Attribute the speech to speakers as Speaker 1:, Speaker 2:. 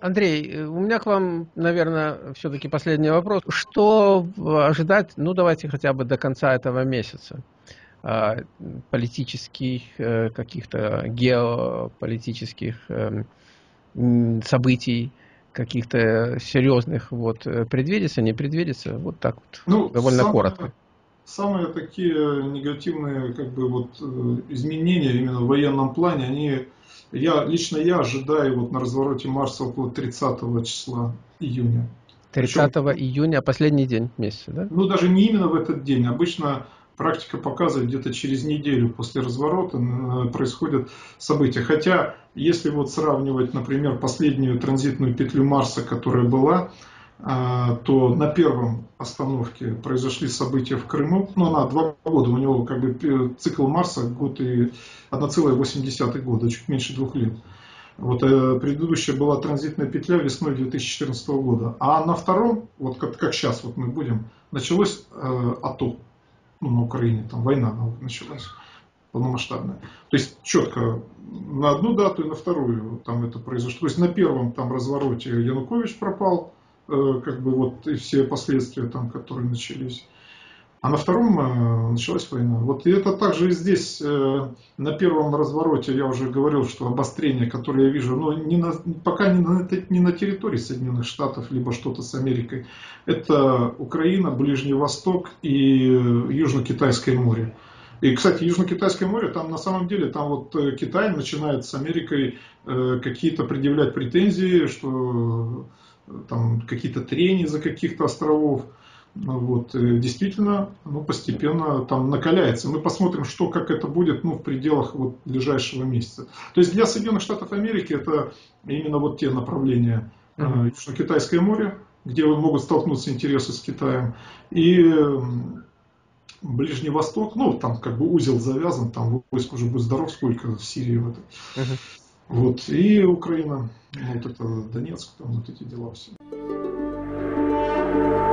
Speaker 1: Андрей, у меня к вам, наверное, все-таки последний вопрос. Что ожидать, ну, давайте хотя бы до конца этого месяца? А, Политических, каких-то геополитических событий, каких-то серьезных, вот, предвидится, не предвидится? Вот так вот,
Speaker 2: Ну,
Speaker 1: довольно коротко.
Speaker 2: самые такие негативные как бы вот изменения именно в военном плане, лично я ожидаю вот на развороте Марса около 30 числа июня. Причем,
Speaker 1: 30 июня, последний день месяца, да?
Speaker 2: ну даже не именно в этот день, обычно практика показывает, где-то через неделю после разворота происходят события. Хотя, если вот сравнивать, например, последнюю транзитную петлю Марса, которая была, то на первом остановке произошли события в Крыму. Ну, она 2 года, у него как бы цикл Марса год и 1,8 года, чуть меньше 2 лет. Вот предыдущая была транзитная петля весной 2014 года. А на втором, вот как сейчас вот мы будем, началось АТО, ну, на Украине, там война началась полномасштабная. То есть четко на одну дату и на вторую там это произошло. То есть на первом там развороте Янукович пропал, как бы вот и все последствия там, которые начались. А на втором началась война. Вот и это также и здесь, на первом развороте, я уже говорил, что обострение, которое я вижу, но пока не на территории Соединенных Штатов, либо что-то с Америкой. Это Украина, Ближний Восток и Южно-Китайское море. И, кстати, Южно-Китайское море, там на самом деле, там вот Китай начинает с Америкой какие-то предъявлять претензии, что там какие-то трения за каких-то островов. Вот, действительно, ну, постепенно там накаляется. Мы посмотрим, как это будет, ну, в пределах вот ближайшего месяца. То есть для Соединенных Штатов Америки это именно вот те направления: Южно-Китайское море, где могут столкнуться интересы с Китаем, и Ближний Восток, ну, там как бы узел завязан, там войск уже будет здоров, сколько в Сирии в этой.
Speaker 1: Мгм.
Speaker 2: Вот, и Украина, ну, вот это Донецк, там вот эти дела все.